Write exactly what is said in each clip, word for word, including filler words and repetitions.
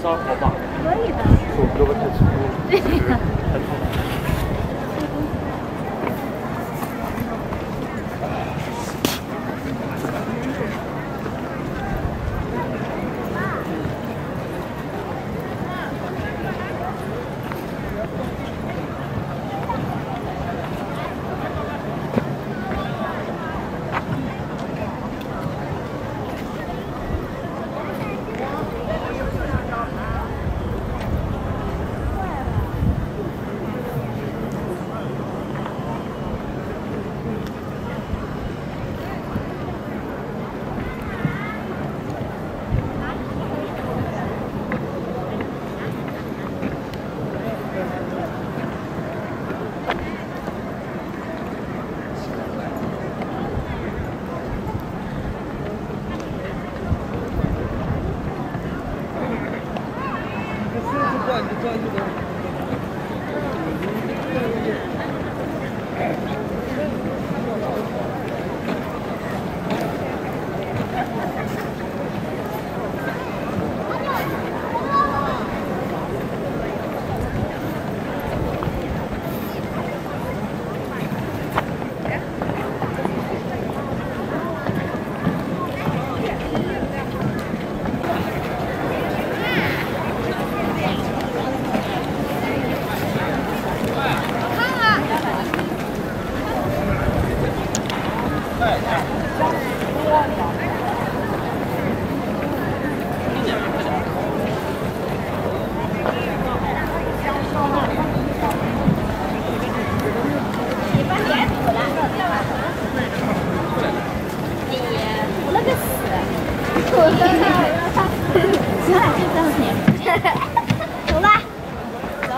烧火把。 可以的。 我胳膊太粗了。 对呀。 太痛了。 走吧，走。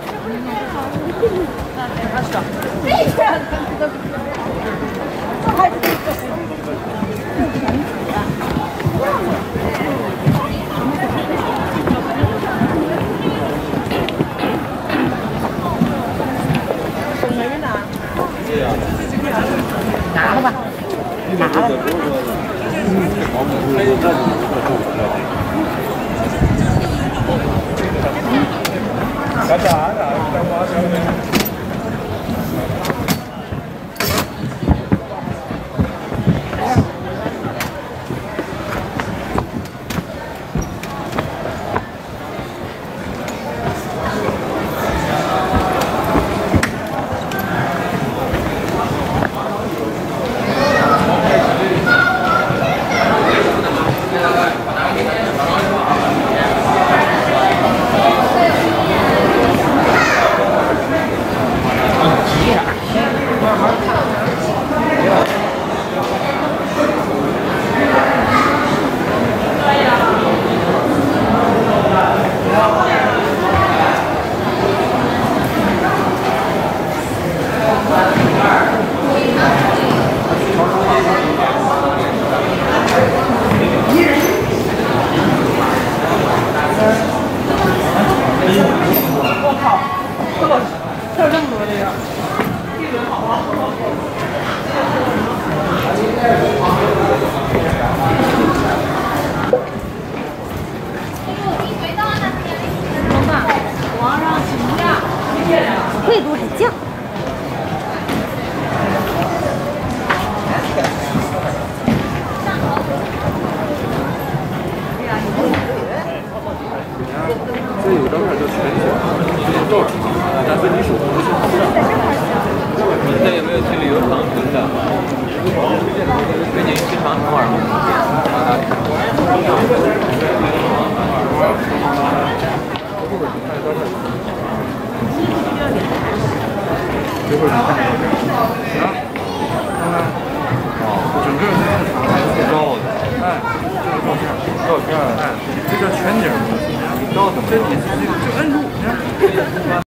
拿了吧，拿了。 干啥呢？干嘛呢？ 贵度很降。 这有张卡叫全险，全照吃，但是你手不是好账。你现在有没有去旅游长城的？给你去长城玩吗？一会儿你看啊，看看，哦，整个是照的，哎，这个照片，照片，哎，这叫全景，你照怎么？这这这就摁住，你看。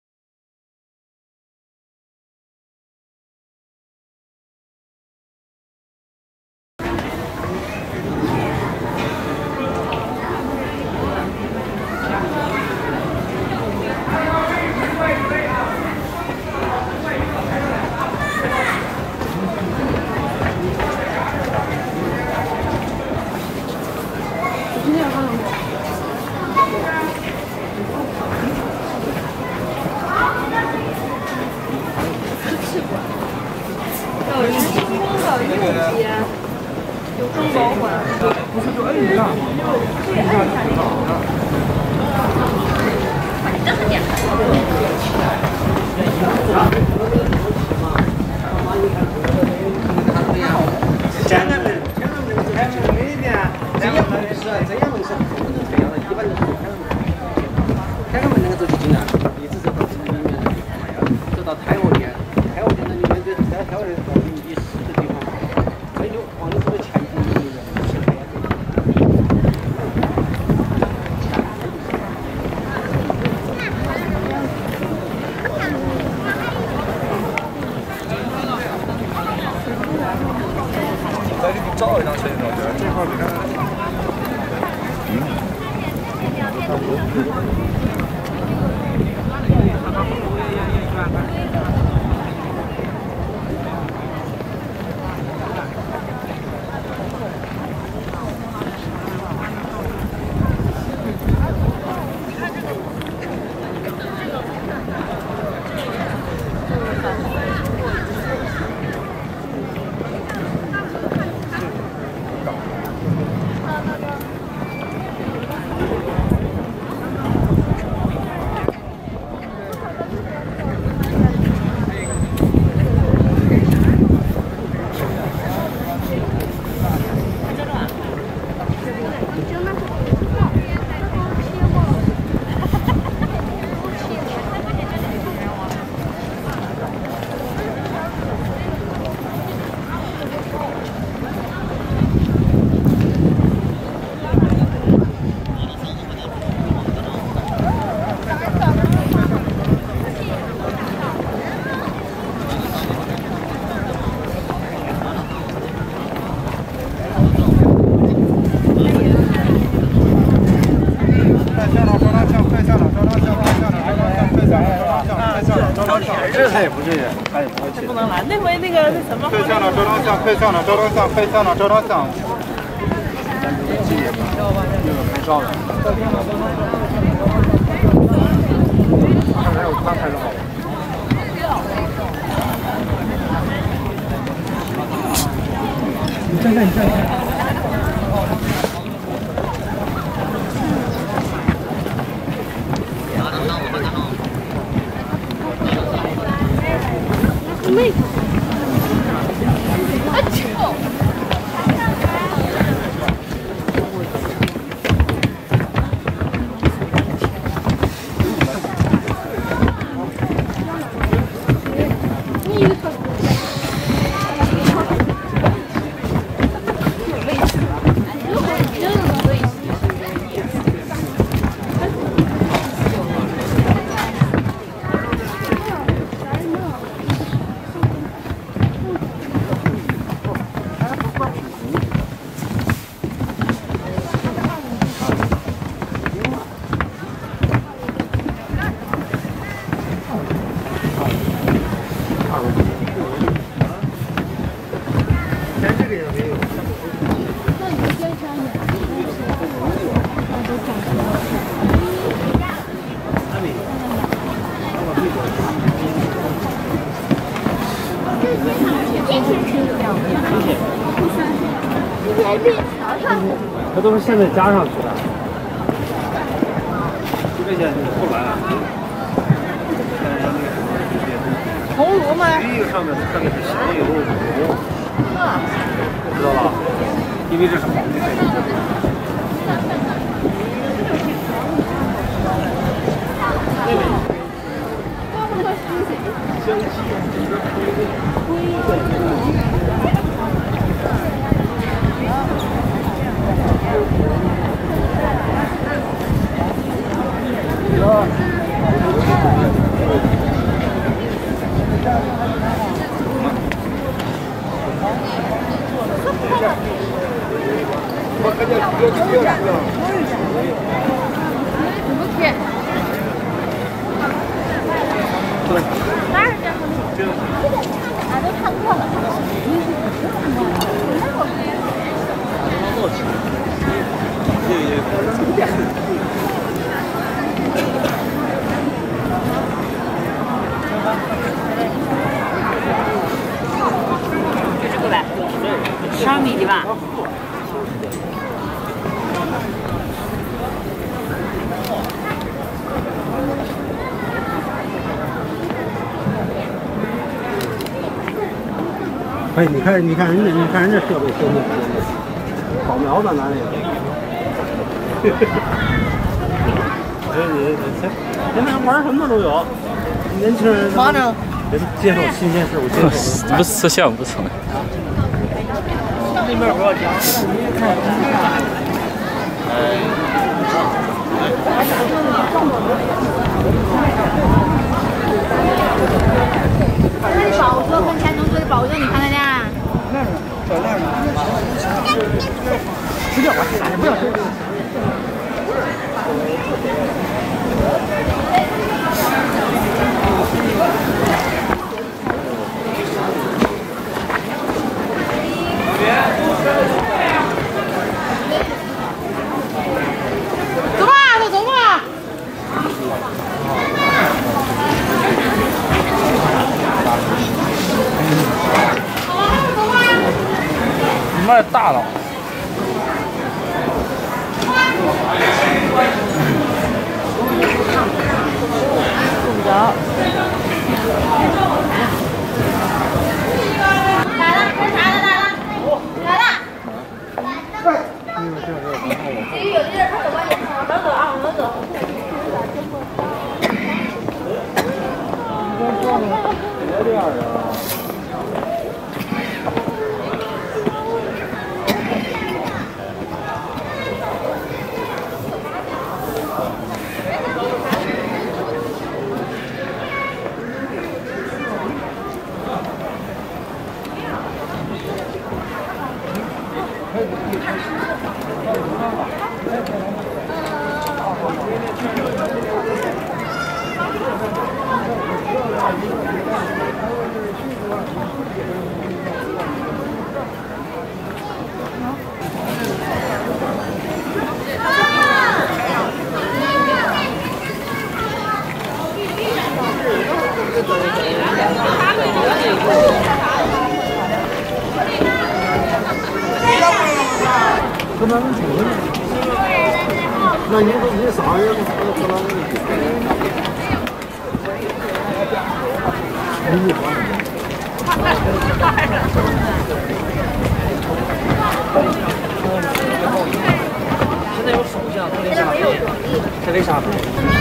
这他也不是，他也不会去。 不能来，那回那个那什么。 可以上了，照张相，可以上了，照张相，可以上了，照张相。 这也不这个拍照的。看来有他拍的好。你站站，你站站。 妹，啊！ 这都是现在加上去的，这些后来。 红炉吗？ 这个上面看的是香油卤，知道吧？因为这是皇帝配的。香气。 哪儿的？俺都看过了。 就这个呗，小米的吧。 哎，你看，你看人家，你看人家设备多牛逼！扫描的哪里有？哎，你现现在玩什么都有，年轻人忙着， 人接受新鲜事物，接受。 不摄像不错。 那边不要讲。 那宝哥跟前同学的宝哥，你看看见？ 那儿呢，在那儿呢。 吃掉吧，不要吃。 走吧，走走吧。 你妈也大了。 够不着。来了，干啥的来了？来了。至于有的人他走吧，往哪走啊？往哪走？ 别这样啊！ 跟他们处的，那你说你啥呀？跟他们你好。 现在有手枪，特雷莎，特雷莎，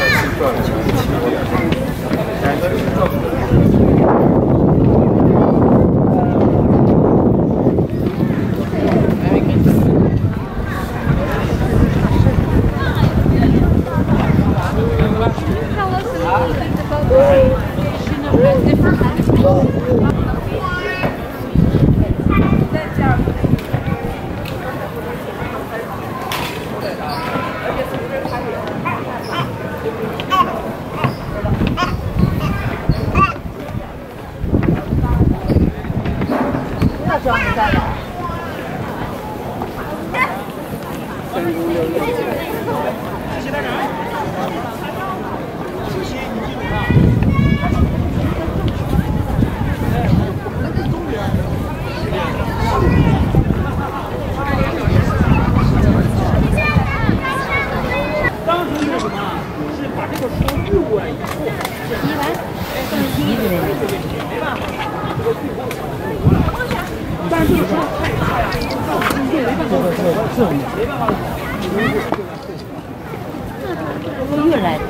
越来。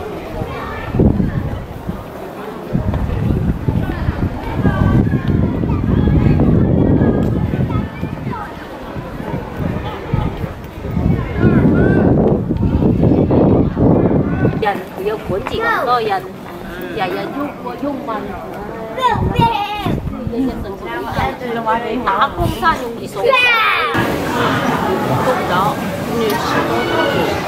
人佢有管治咁多人，日日喐個喐問，日日成成打工山用而數，工咗，跟住。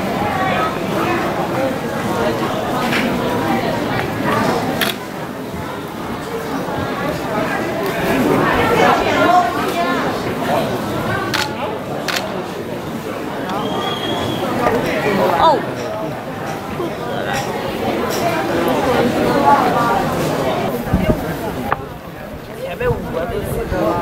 哦。前面五个都四个。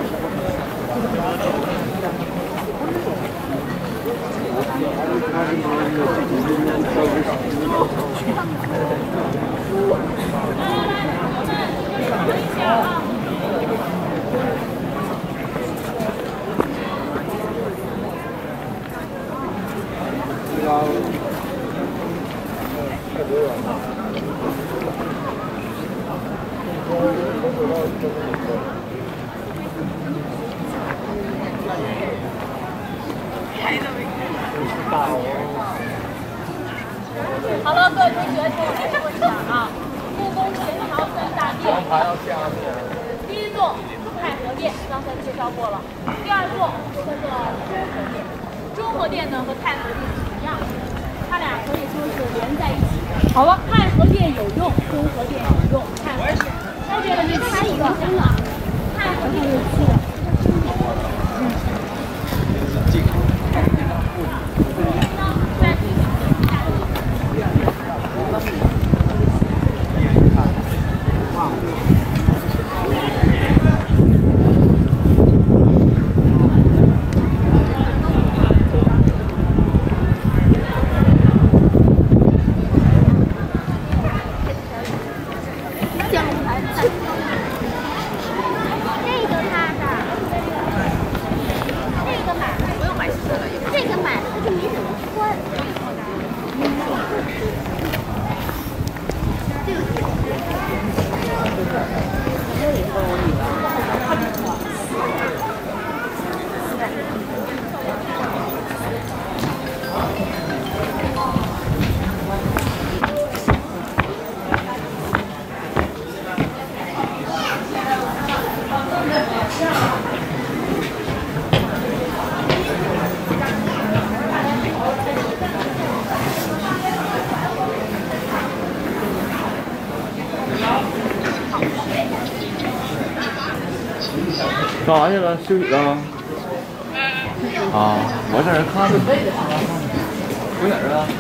好了，各位同学，听我来说一下啊。故宫前朝三大殿，第一座太和殿，刚才介绍过了。第二座叫做中和殿。中和殿呢和太和殿是一样的，它俩可以说是连在一好了，钛合电有用，中和电有用，钛合电。那这个是七个，钛合电是七个。 干啥去了？休息了？啊，我在这看着。回哪儿了？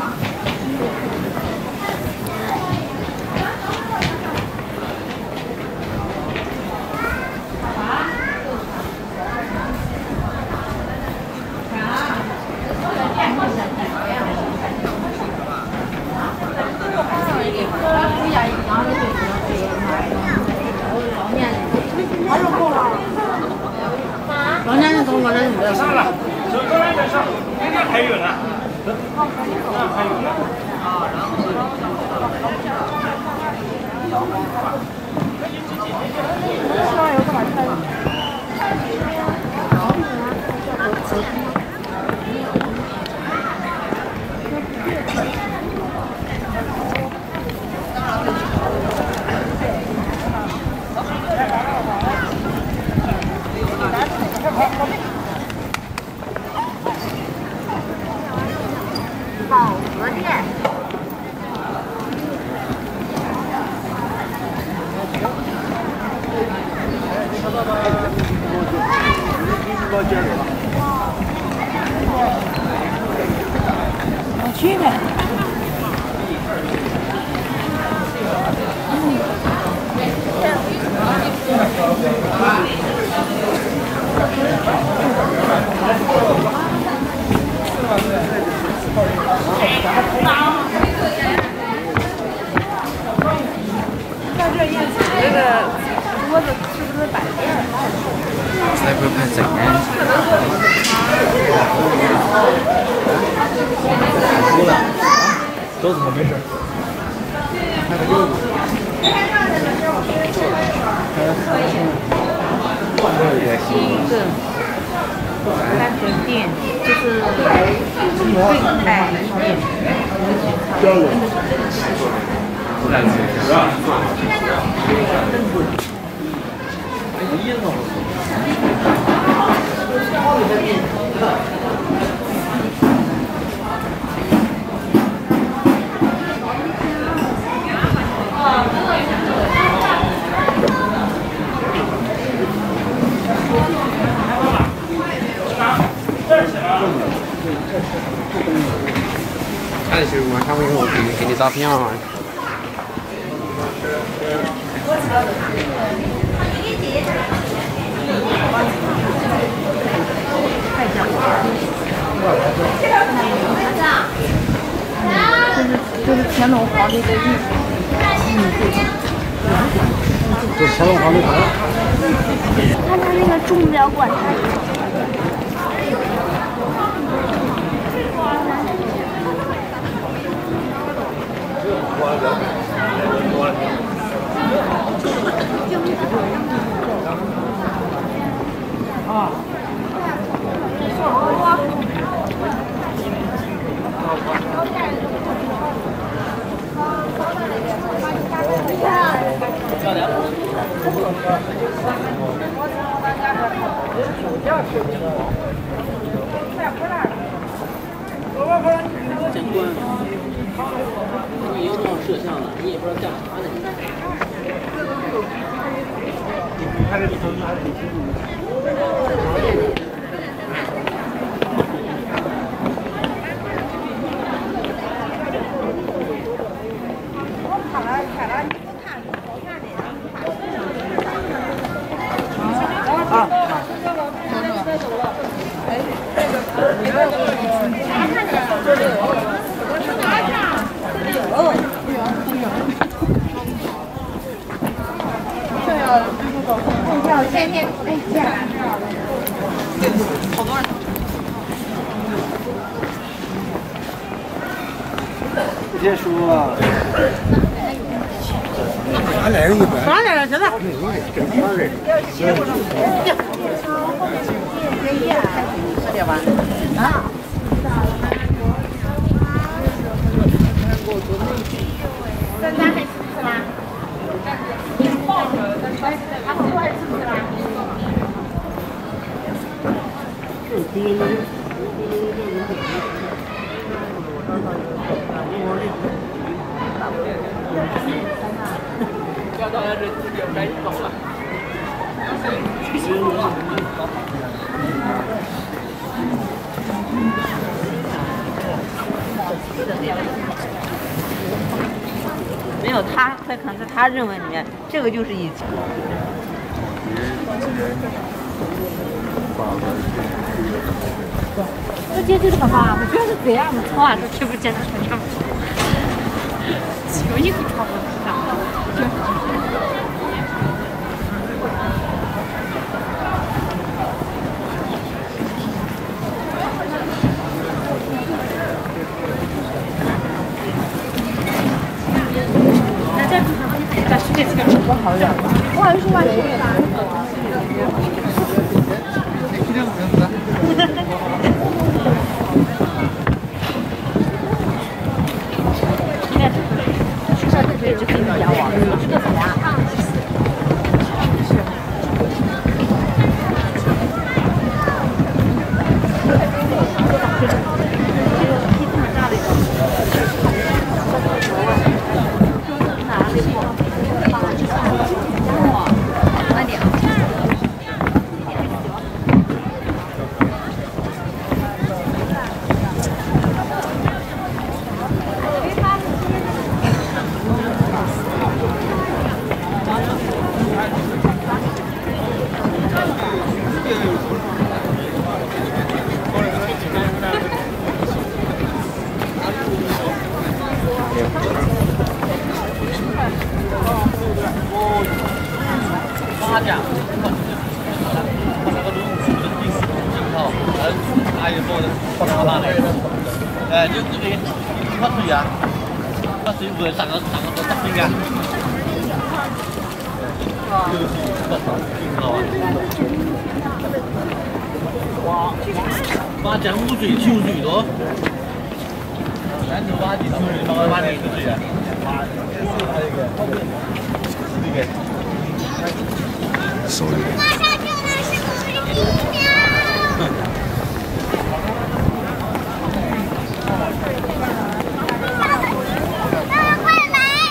老年人中国人不要上了， 走过来再上，应该还有呢。啊，还有呢。啊，然后。 希望有个晚餐。 保和店。 我去呗。 到这宴请这个桌子是不是摆垫？ 才不拍整呢。输了，桌子没事。还有柚子。 第一个钛合电就是对钛电。 交了。 看的时候嘛，看完以后给你给你照片嘛。 这是乾隆皇帝的御。 这乾隆皇帝牌。 看他那个钟表馆，它。 啊。漂亮。 见过。你有多少？ 摄像了，你也不知道干啥呢。 还得还得看了看了，你不看是好看的。 啊。 哎，这个你这个这里有，哦，这要要天天哎这样，好多人。 别说啊。哪来的一般？ 哪来的？真的？ 这哪来的？ 喝点吧。啊。现在还吃不吃啦？抱着，但是他们还吃不吃啦？ 要到人自己赶紧走了。 没有他，他可能在他认为里面，这个就是以前。 这接这个吧，我觉得是这样的，从啊这全部接着全部，有一个差不多。 我好远吧？我还是万岁。 这就可以比较网，这个怎么样？ 八家，那个龙虎的第四镜头，呃，他也做的好大的，哎，就这个喝水啊，喝水不上个上个多大水啊？哇，八江五水秋水多，南头八地水，八个八地水啊，啊，这是还有一个，这个。 手里。 马上就能是我们第一名。大家快来！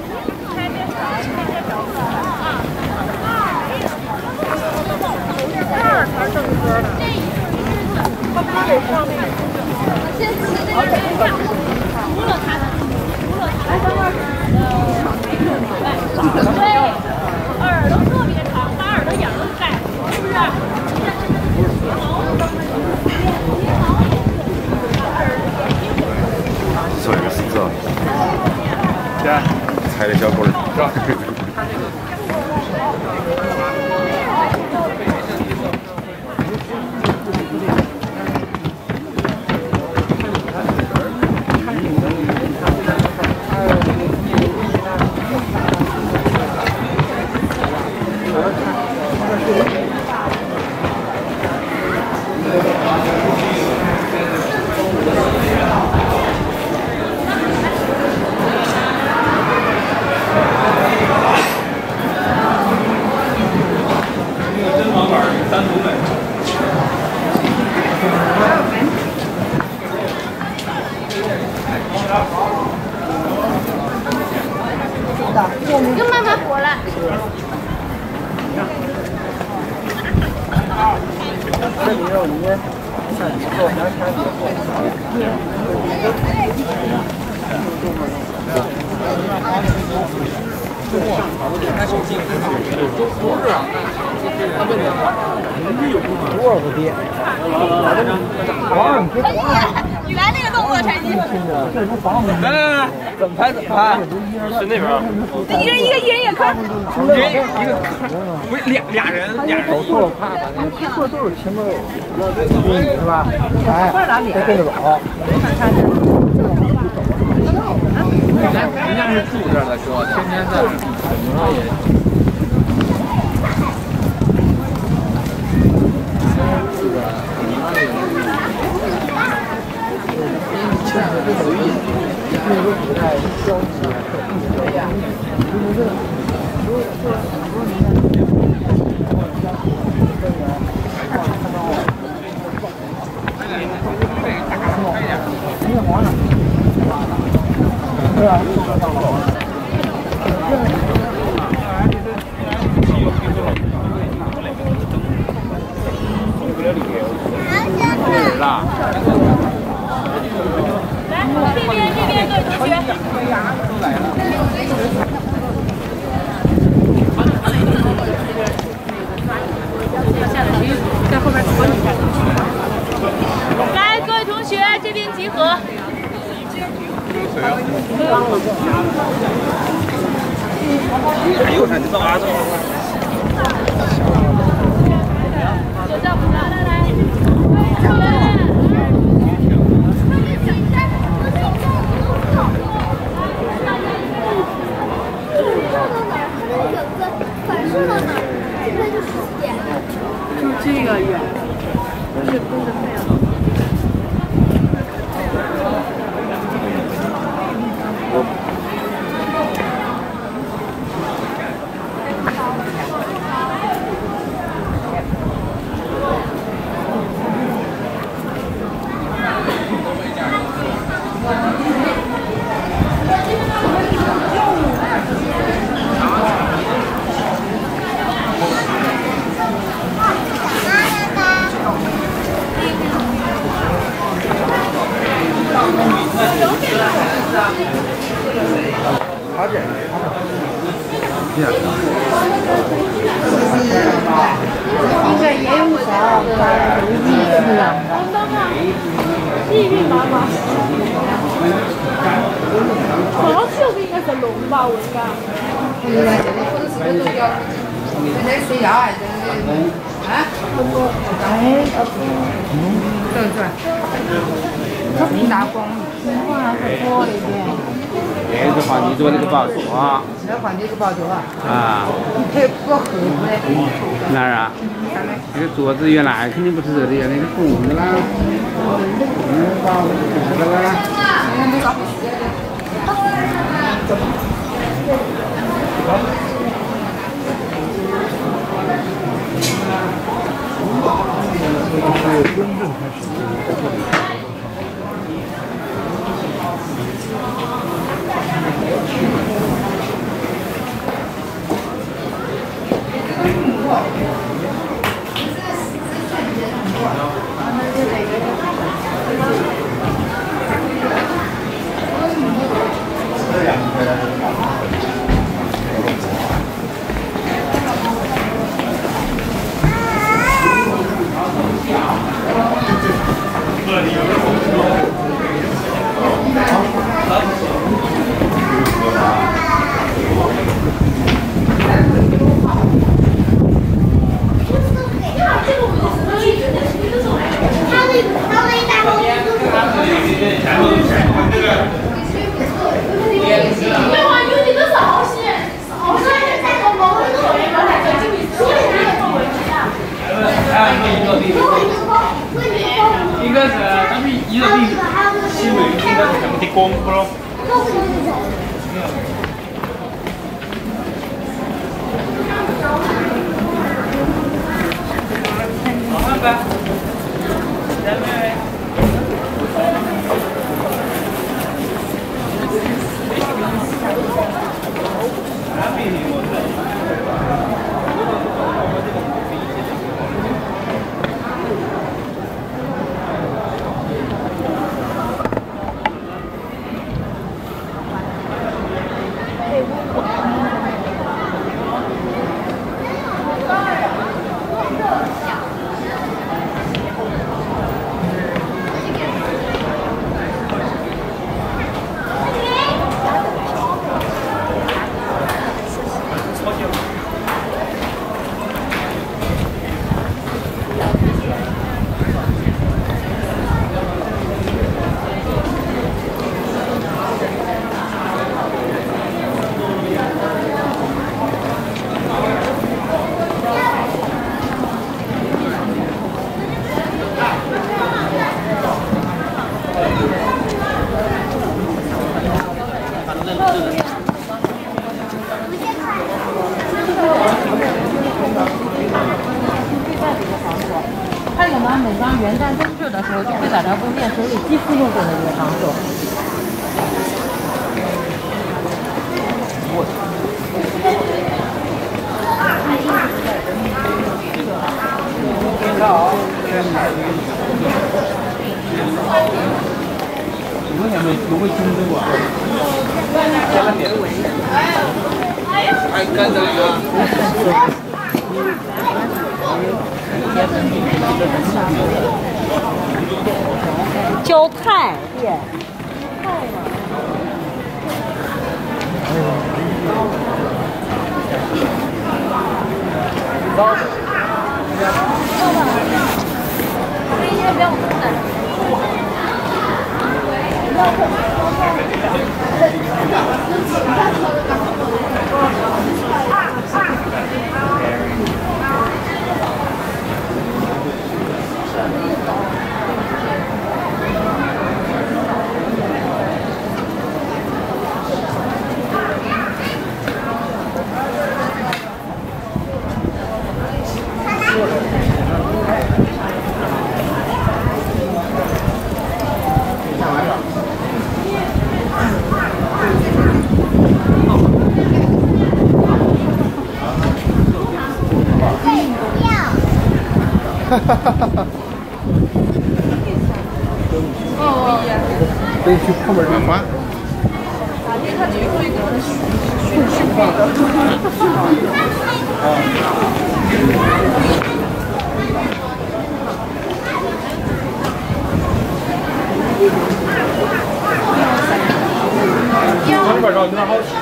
这才正歌呢。他不得上那个。 先吃这个人上，除了他的，除了他的，呃，对，耳朵特别长，把耳朵眼儿都盖，是不是？ 做一个死字， 对， 踩的小棍儿， 是吧？ 来。 这里有你像你做南山的做。多少个爹？ 原来那个动作才行。 来来来，怎么拍怎么拍？是那边。 一人一个，一人一个看。 一人一个看，不是俩俩人俩人。 走错了看看，那错都是前面有，是吧？哎，再跟着走。 人家是住这儿的哥，天天在这儿也。 那个古代消极，对呀，就是这个，所以说很多年看到我，你也忙呢，对吧？ 这边这边对同学。 在后边戳你。 来，各位同学这边集合。 还有啥？你干嘛？ 有丈夫来来来，过来。 就这个远，是公的太阳。 他这， 应该也有啥，有意思啊。 密密麻麻。好像就是应该是龙吧，我应该。 对对，它挺大光，平花还是多了一点。 这是皇帝做那个宝座啊！ 那皇帝是宝座啊？ 啊。 还不盒子嘞？ 哪儿啊？那个桌子原来肯定不是这里，那个红的啦。嗯，把我这个啦。 应该是他们一个地西北应该是什么的光谱咯。好看呗。来来。哪边的？ 还有呢，每当元旦冬至的时候，就会在这供电，所以几乎用过的一个场所。 我还没有没听说过。还干着呢。 韭菜店。 哈哈哈哈哈！可以去旁边干嘛？ 往里边找，有点好吃。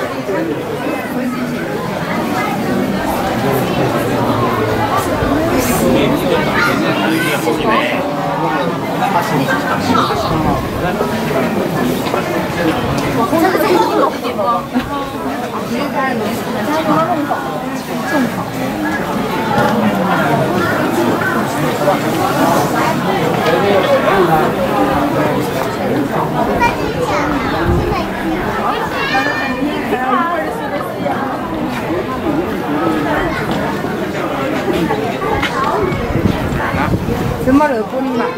什么肉锅里嘛？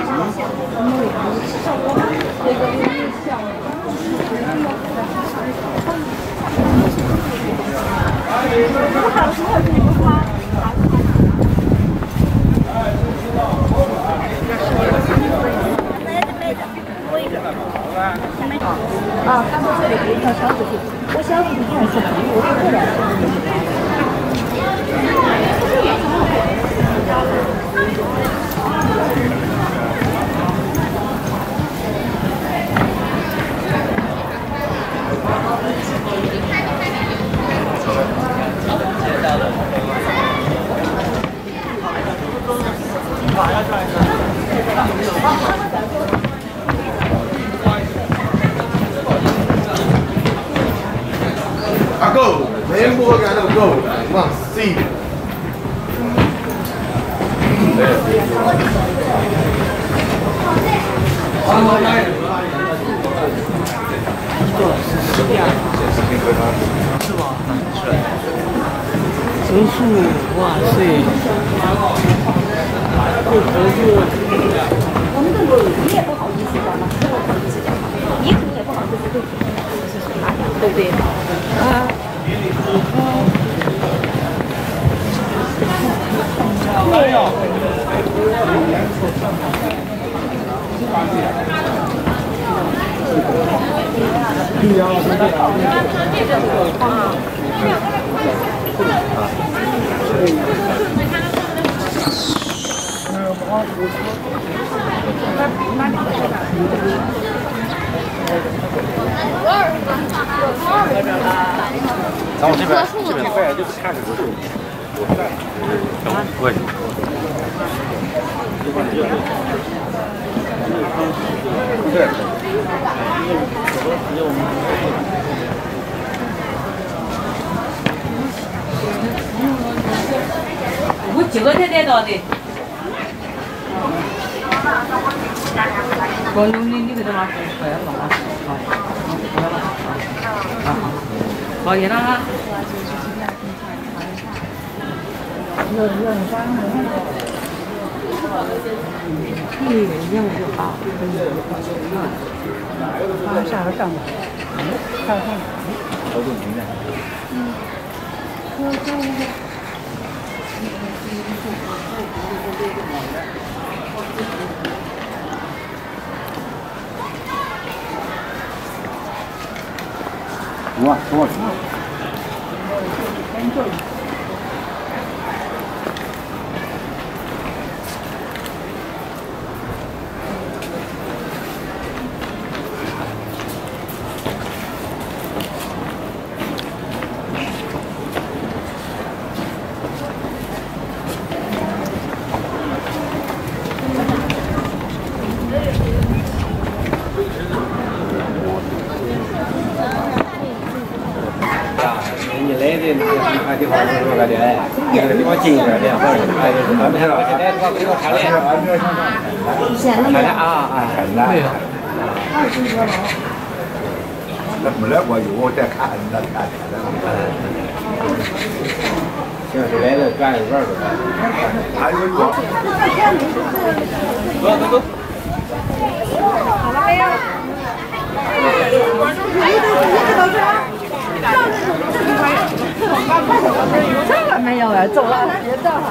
啊，他说这里有一条小纸条，我小时候看是我是过来。 啊 ，Go！ 全部给他 Go， 往 C。 是吧？植树，哇塞！这植树。 我们的路你也不好意思讲嘛，不好意思讲嘛，你可能也不好意思对对不对？啊。没有。 对呀，对呀。 然后这边这边过来就看着我就我在，我也。对。 我几个才得到的。我努力，你给他妈快了嘛？好，好了。 好严了啊！ 有有张的那个，一样就好，啊，下个上吧，上上。 好多名呢。 嗯。 哇，多少钱？ 你来的那个地方是那个的，那个地方近一点的，或者哎，安排了，现在他给我看的，看的啊啊，对呀，二十多楼。那没来过，有我再看那看的。行，是来的转一圈儿都。还有一个。走走走。好了没有？这个没有啊，走了，别照哈。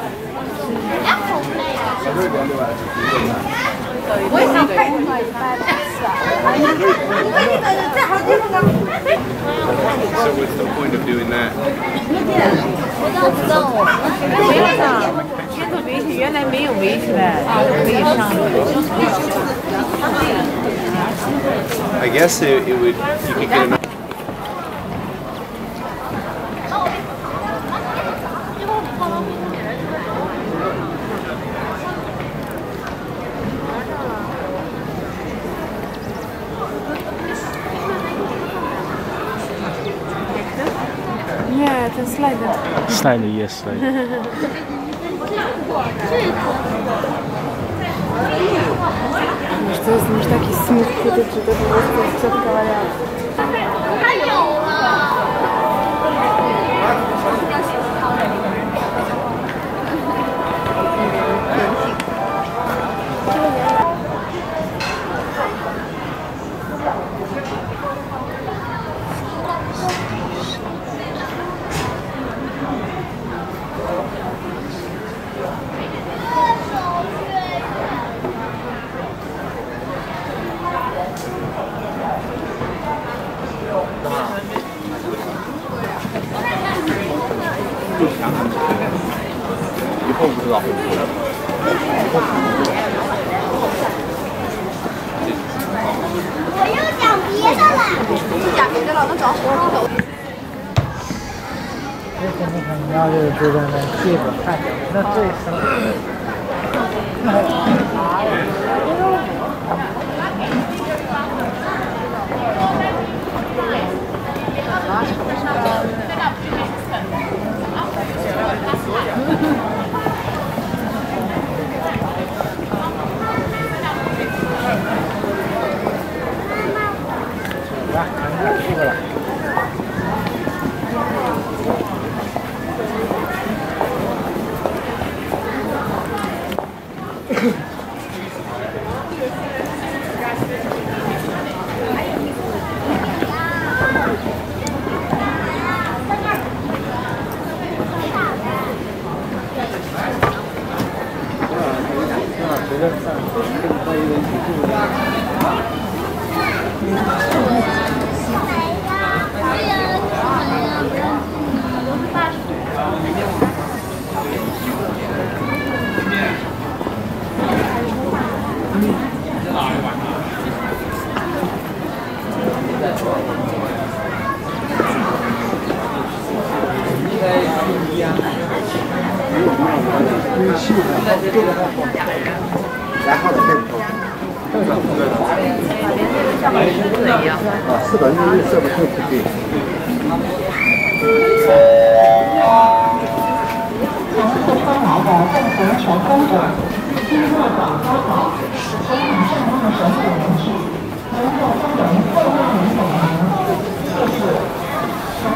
我也想拍一拍，是啊。你看，你看，你看，这好地方啊。 So what's the point of doing that? 我知道， 没上，先头围裙原来没有围起来，可以上。 I guess it, it would. You could get enough. Nie, ten slider. Slider jest slider. Wiesz co, jest już taki smutny, to czy to po prostu jest ciotka Maria. 还有啊。 以后不知道会不会。 我又讲别的了。讲别的了，那找什么走？ 为什么他们要就就在那地方看着，那最深。来，看一下出来了。然后呢，对不对？啊，是的，因为设备更不对。从后方来的任何求婚者，经过广州考试和以上的手写文具，能够分为后面两种人，就是手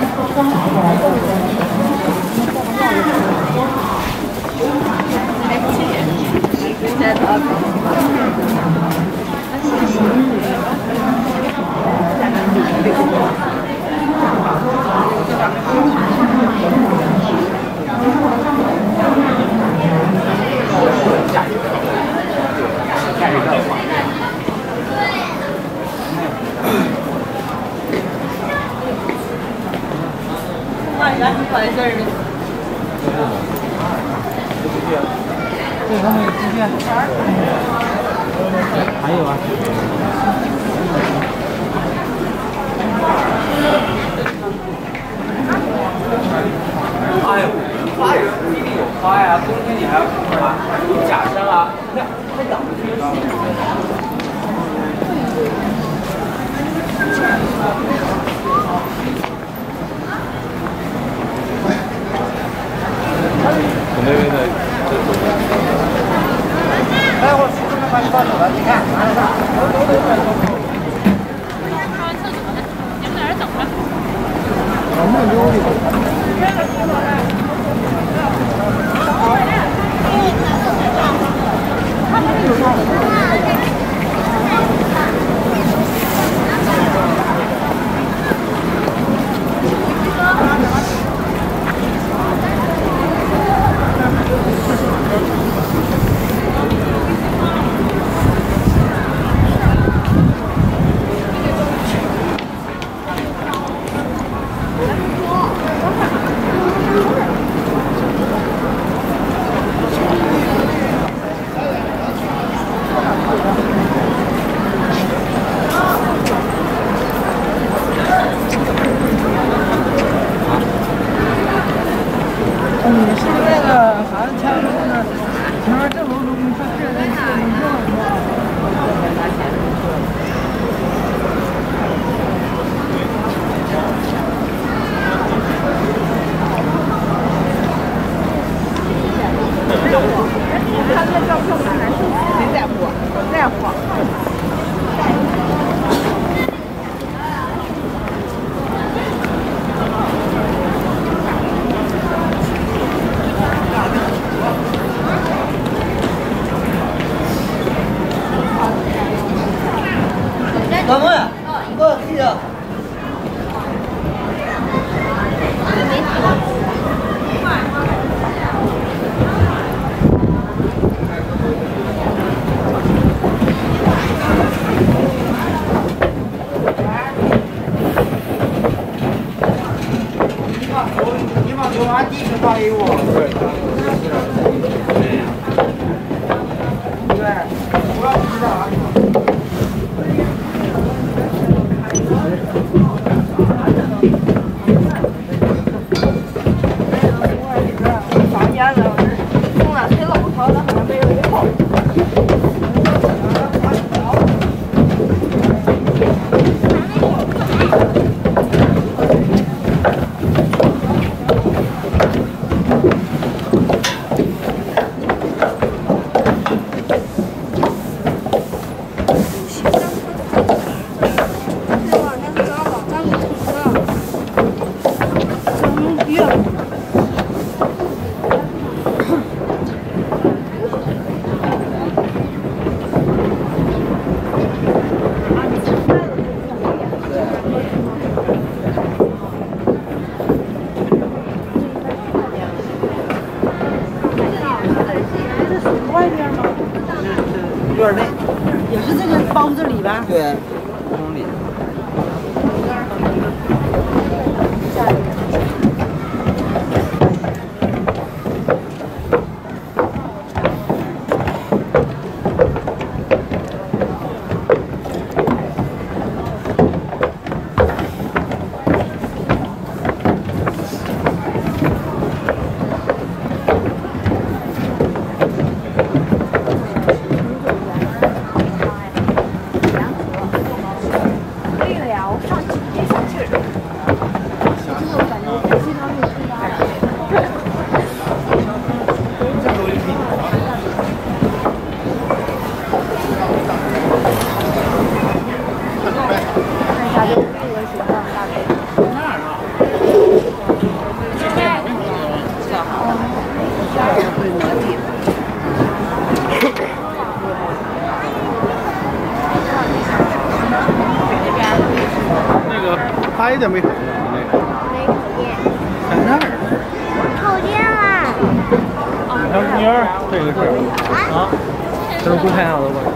原来坏事儿呢。 对，他们今天还有啊。 哎呦，花园不一定有花呀，冬天你还要有假山啊，那还挡不住。 我那边的这左边。 哎，我出门把你抱走了，你看，拿着它。 上完厕所呢，你们在这儿等着。 我们溜达。 他们有啥？ 老妹，我记得。 你把牛蛙地址发给我。对，我要知道啊。 房间了，弄了谁老不好了，好像没有人好。 院内也是这个包子里边。 对，公里。 拍的没？没没见。 在那儿。 瞅见了。 小女儿，这个是啊，这是不太好的吧？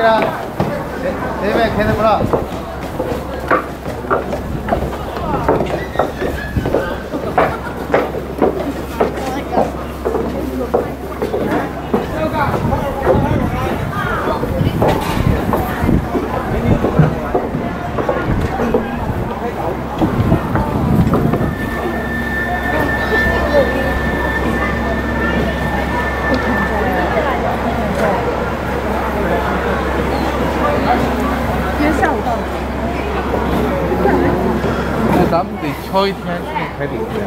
了，这边看得不了。 咱们得挑一天去海底去。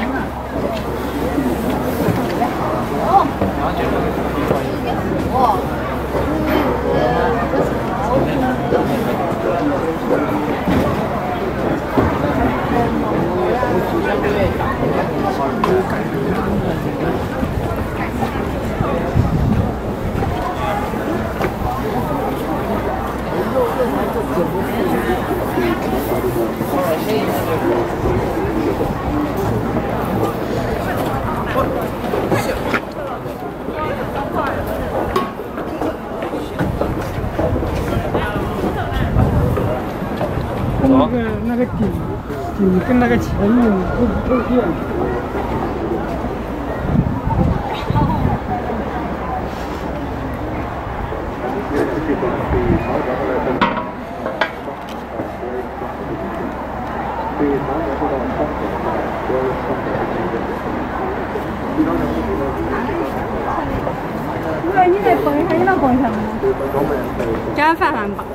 那个那个底底跟那个前面不不一样。 对，你再蹦一下，你能蹦一下吗？加饭饭吧。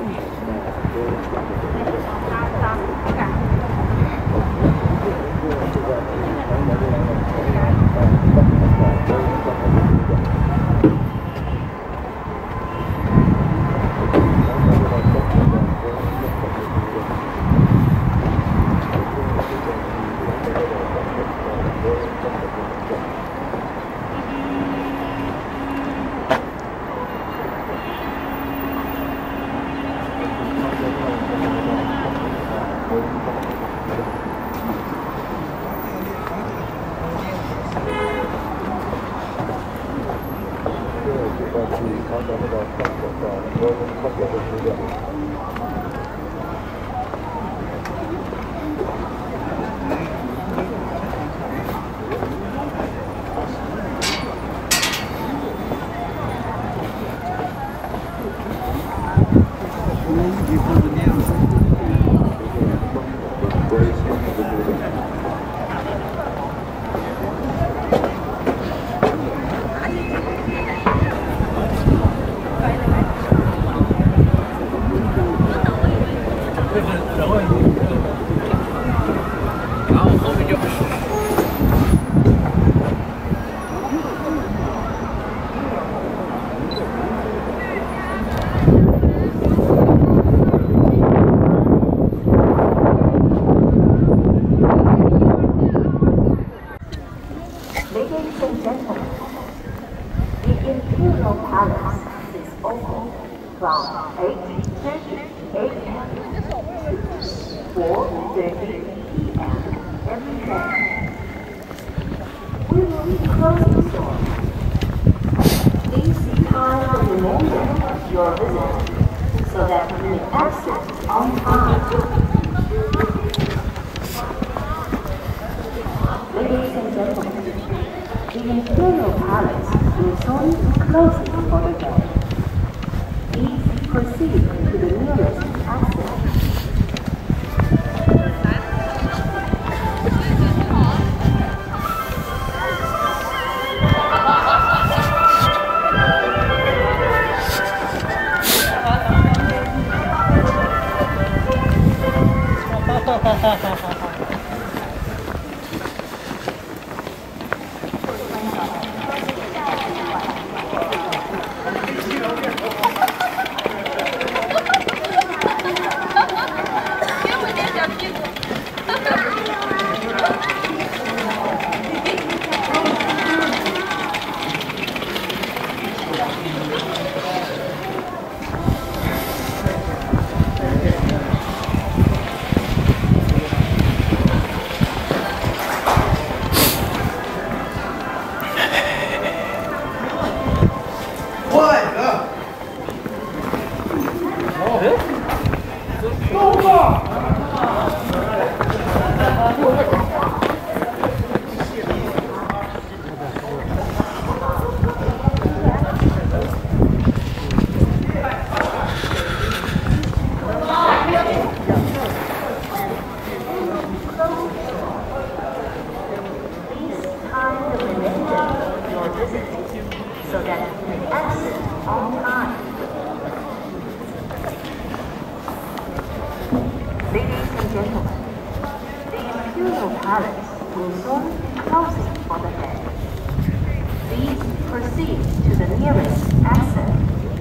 palace will soon be closing for the day. Please proceed to the nearest exit.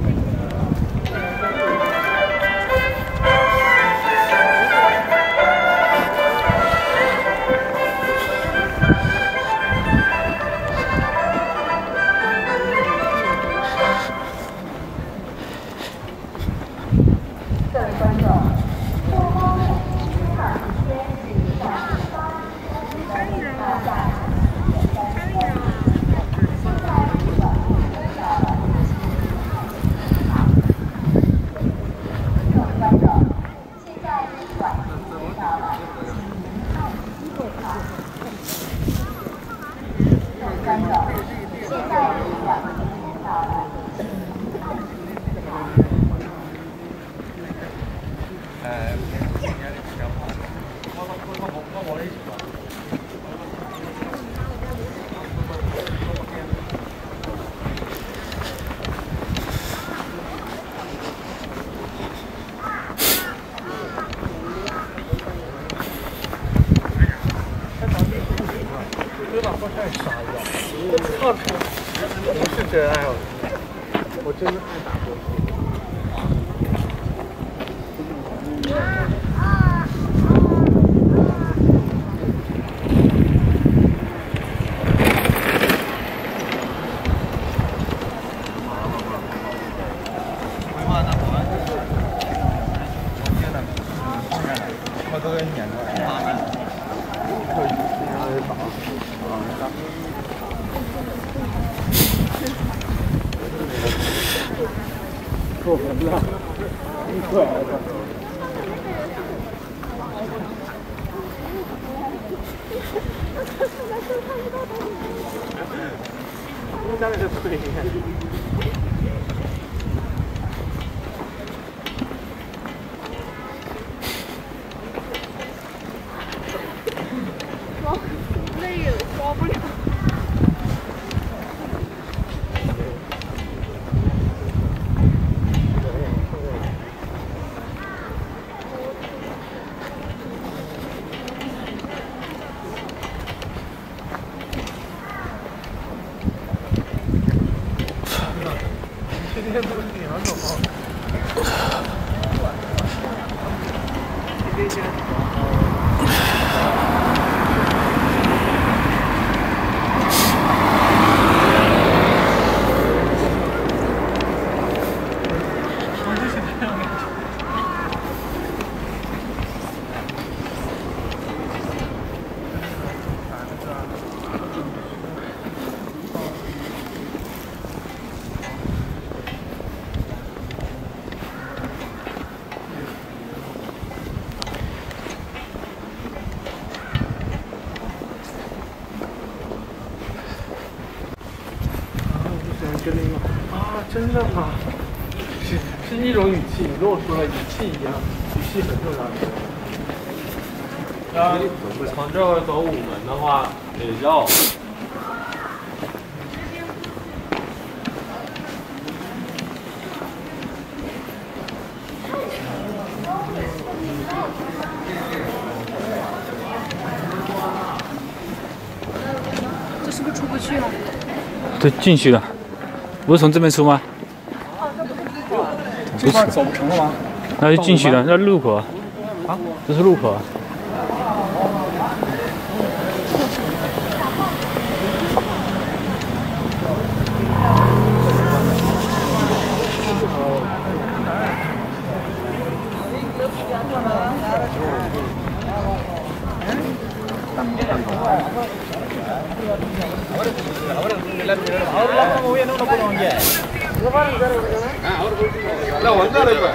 我是真爱哦，我真的爱打波。 过分了，一块。下面是腿。 好累了，刷不了。 今天不是两种吗？今天。 跟那个啊，真的吗？是是一种语气，你跟我说了语气一样，语气很重要。 要从这儿走午门的话，得绕。 这是不是出不去了？ 对，进去了。 不是从这边出吗？ 这块走不成了吗？ 那就进去了，那路口啊，啊，这是路口啊。 لا والله لا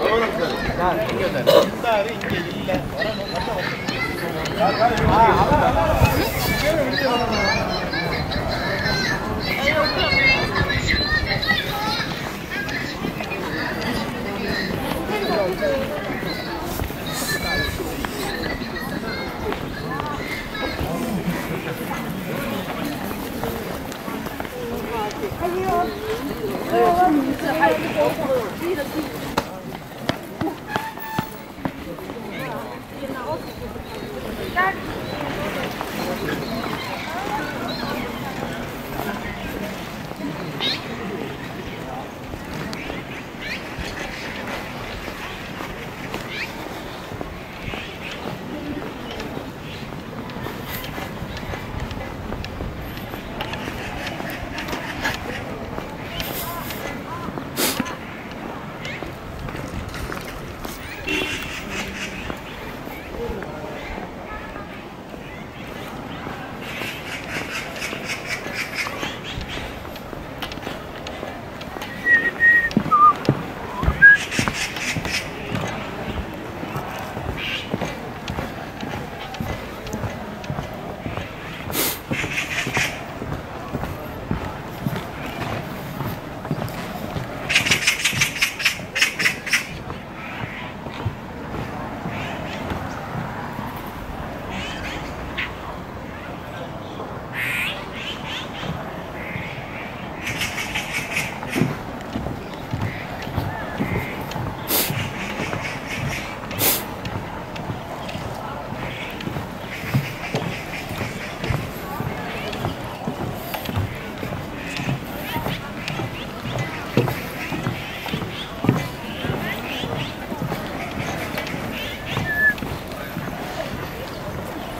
还有一个护自己的自己。电脑。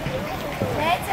妹子。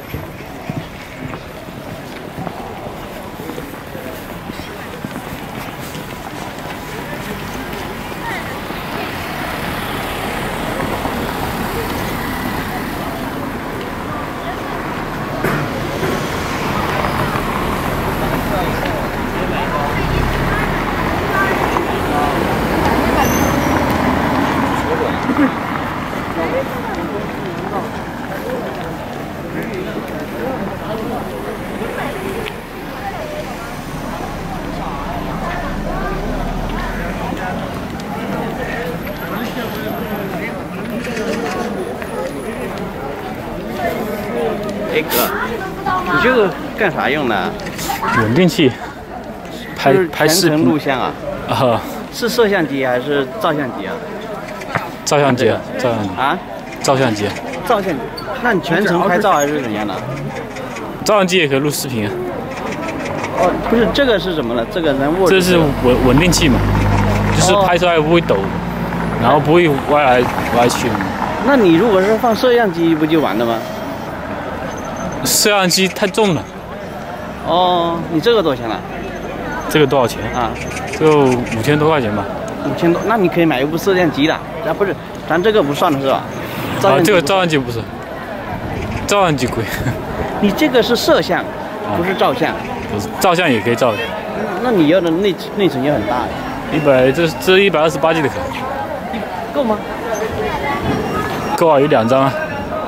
哎哥，你这个干啥用的？ 稳定器，拍拍视频录像啊？ 啊， 是摄像机还是照相机啊？ 照相机，照相机啊？ 照相机。 照相机？那你全程拍照还是怎样的？ 照相机也可以录视频啊。 哦，不是，这个是什么呢？这个人物。 这是稳稳定器嘛，就是拍出来不会抖，然后不会歪来歪去。 那你如果是放摄像机，不就完了吗？ 摄像机太重了。 哦，你这个多少钱了？ 这个多少钱啊？ 这个五千多块钱吧。 五千多，那你可以买一部摄像机的。啊，不是，咱这个不算的是吧？ 啊，这个照相机不是，照相机贵。 你这个是摄像，不是照相。 不是，照相也可以照的。 那你要的内内存也很大。 一百，这这一百二十八 G 的可够吗？ 够啊，有两张啊。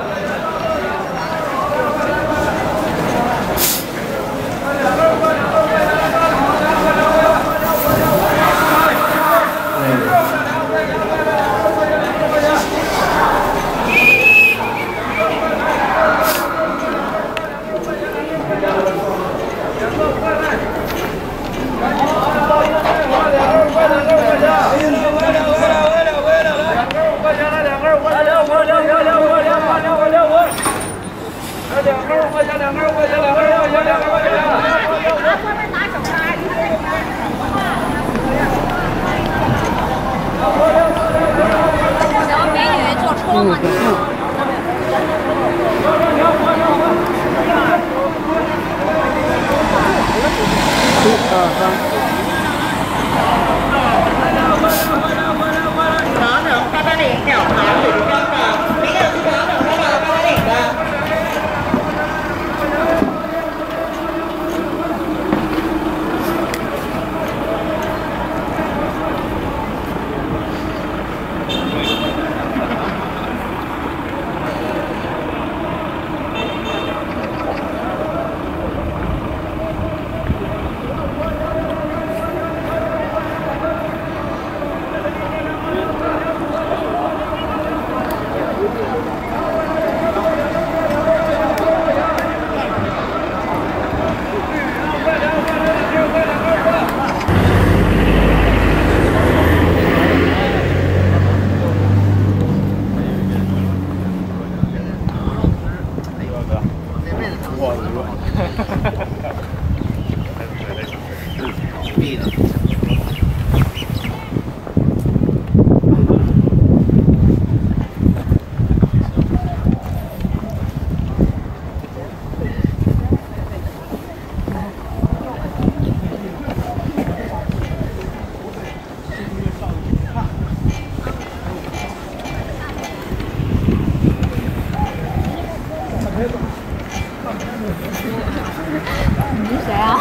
你是谁啊？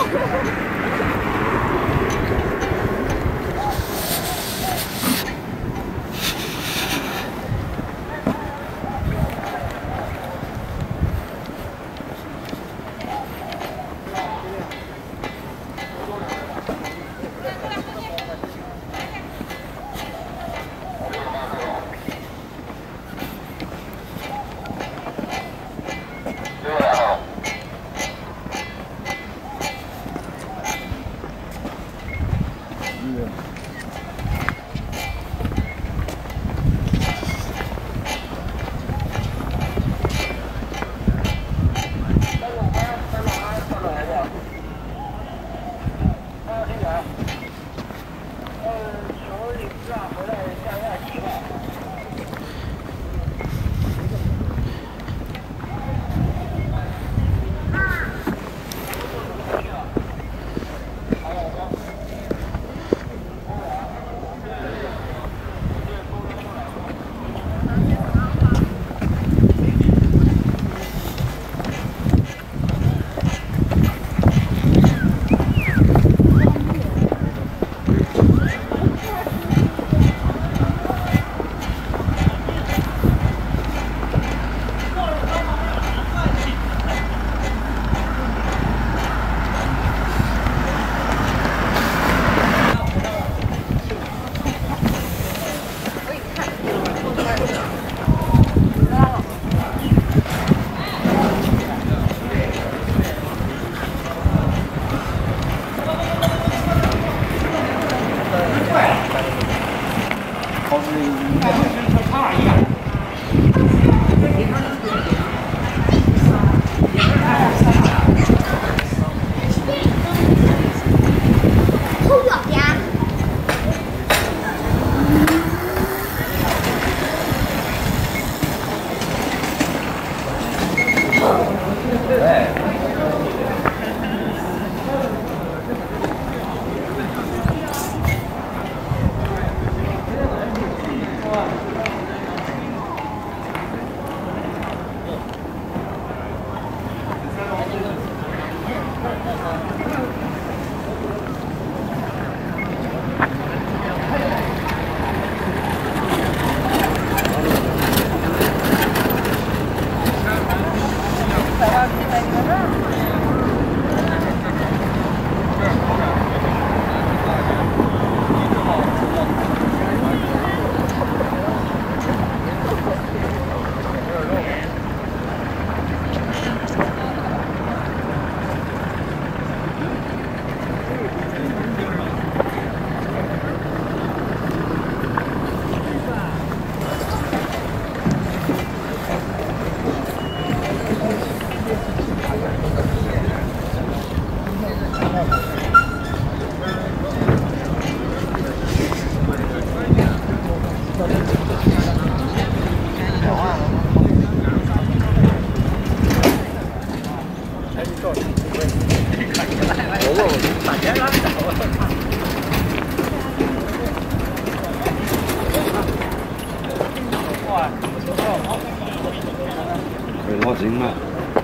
老精了。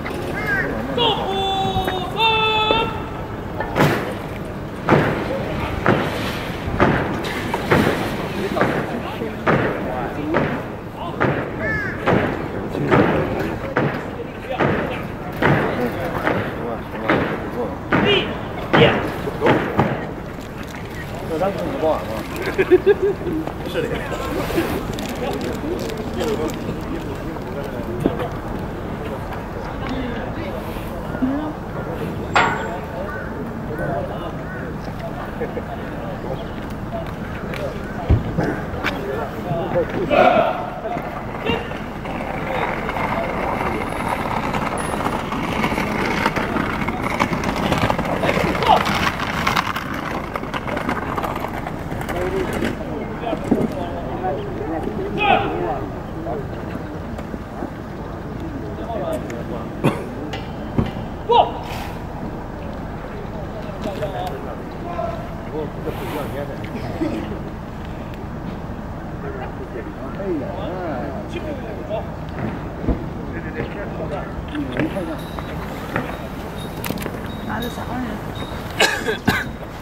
是的。 拿着啥呢？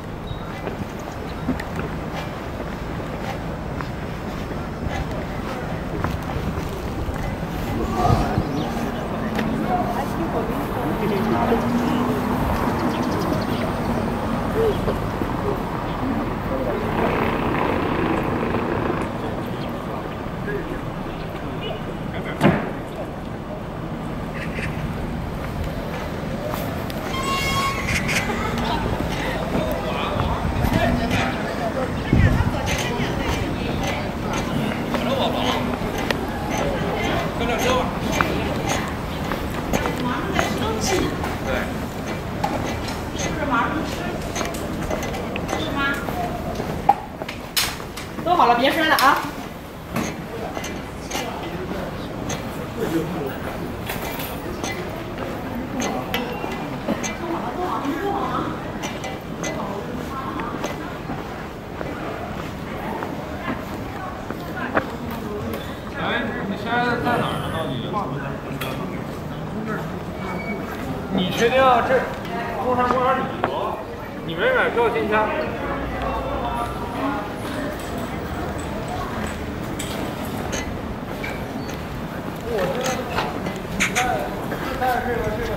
都好了，别摔了啊！ 哎，你现在在哪儿呢？到底？你确定这中山公园里头？你没买票进去？我这，你看，你看这个这个。